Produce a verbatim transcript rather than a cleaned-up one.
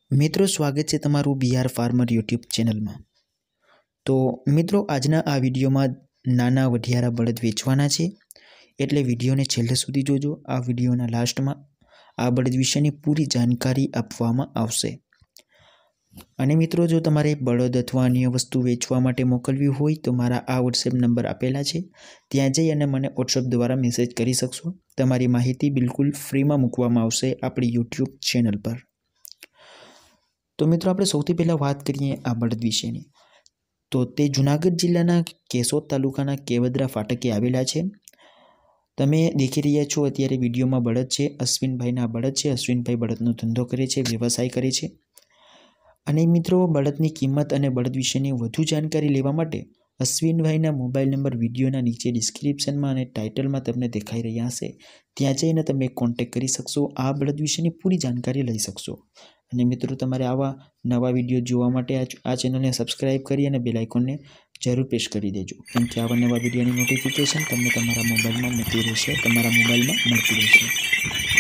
મિત્રો સ્વાગત છે તમારું બીઆર ફાર્મર યુટ્યુબ ચેનલમાં। તો મિત્રો આજના આ વિડીયોમાં નાના વઢિયારા બળદ વેચવાના છે, એટલે વિડીયોને છેલ્લે સુધી જોજો। આ વિડીયોના લાસ્ટમાં આ બળદ વિશેની પૂરી જાણકારી આપવામાં આવશે। અને મિત્રો જો તમારે બળદ અથવા અન્ય વસ્તુ વેચવા માટે મોકલવી હોય તો મારા આ વોટ્સએપ નંબર આપેલા છે, ત્યાં જઈ અને મને વોટ્સએપ દ્વારા મેસેજ કરી શકશો। તમારી માહિતી બિલકુલ ફ્રીમાં મૂકવામાં આવશે આપણી યુટ્યુબ ચેનલ પર। તો મિત્રો આપણે સૌથી પહેલાં વાત કરીએ આ બળદ વિશેની, તો તે જૂનાગઢ જિલ્લાના કેશોદ તાલુકાના કેવદરા ફાટકે આવેલા છે। તમે દેખી રહ્યા છો અત્યારે વિડીયોમાં બળદ છે, અશ્વિનભાઈના બળદ છે। અશ્વિનભાઈ બળદનો ધંધો કરે છે, વ્યવસાય કરે છે। અને મિત્રો બળદની કિંમત અને બળદ વિશેની વધુ જાણકારી લેવા માટે અશ્વિનભાઈના મોબાઈલ નંબર વિડીયોના નીચે ડિસ્ક્રિપ્શનમાં અને ટાઇટલમાં તમને દેખાઈ રહ્યા હશે, ત્યાં જઈને તમે કોન્ટેક્ટ કરી શકશો, આ બળદ વિશેની પૂરી જાણકારી લઈ શકશો। અને મિત્રો તમારે આવા નવા વિડીયો જોવા માટે આ ચેનલને સબસ્ક્રાઇબ કરી અને બેલ આઇકોનને જરૂર પ્રેસ કરી દેજો, કેમ કે આવા નવા વિડીયોની નોટિફિકેશન તમને તમારા મોબાઈલમાં મળતી રહેશે તમારા મોબાઈલમાં મળતી રહેશે।